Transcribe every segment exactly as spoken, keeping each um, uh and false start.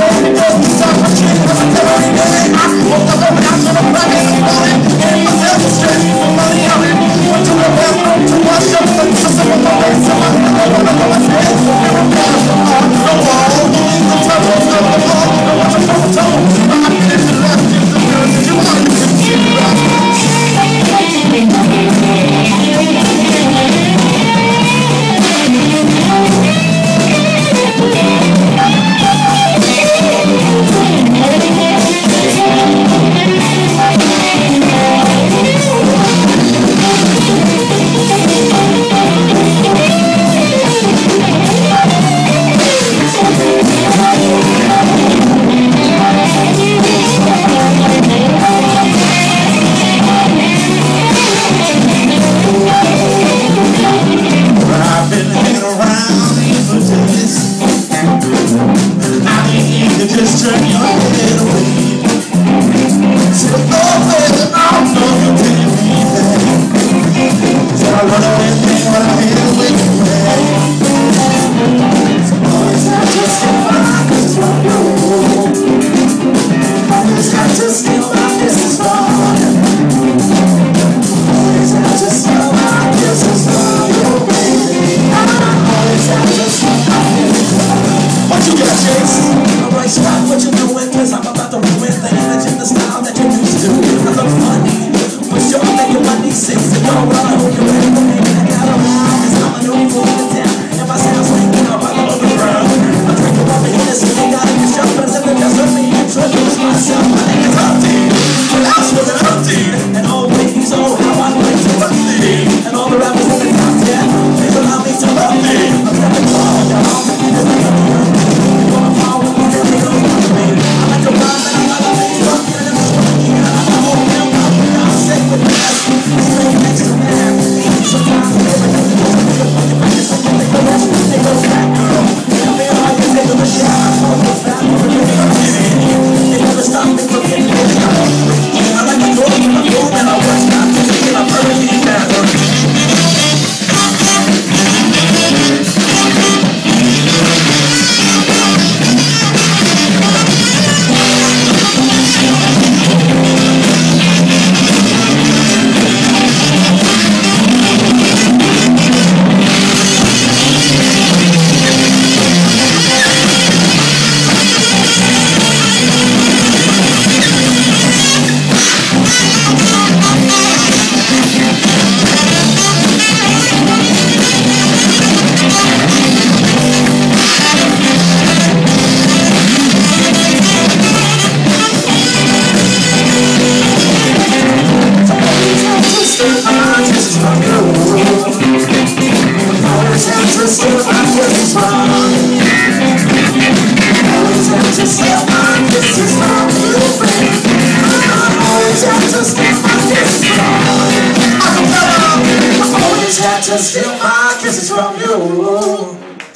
to steal my kisses from you.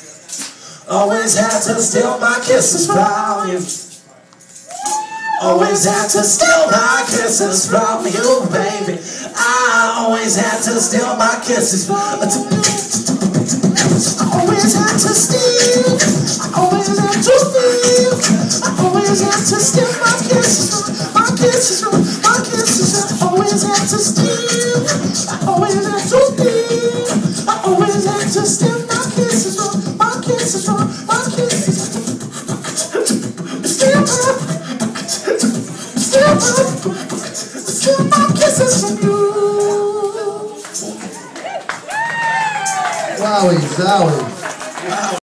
Always had to steal my kisses from you. Always had to steal my kisses from you, baby. I always had to steal my kisses. I always had to steal. I always had to steal. I always had to steal my kisses. My kisses, my kisses. I always had to steal. I always had to steal. I always had to steal my kisses. My kisses, my kisses. Steal my, steal my, steal my kisses from you. Wowie, zowie.